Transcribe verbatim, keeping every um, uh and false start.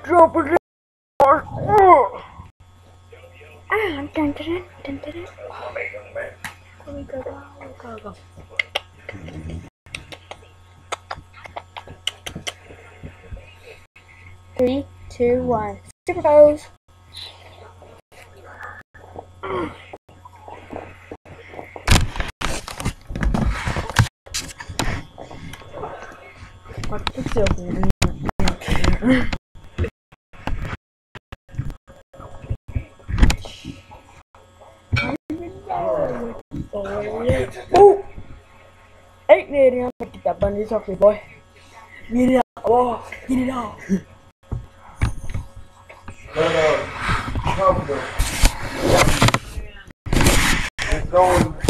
Drop it. Oh. Ah, dun, dun, dun, dun, dun. Go, go, go, go, go. Three, two, one. Super pose. What the silver? Oh! Eight million. Get that bunny off me, boy. Get it out. Oh, get it out. But, uh, comfortable. It's going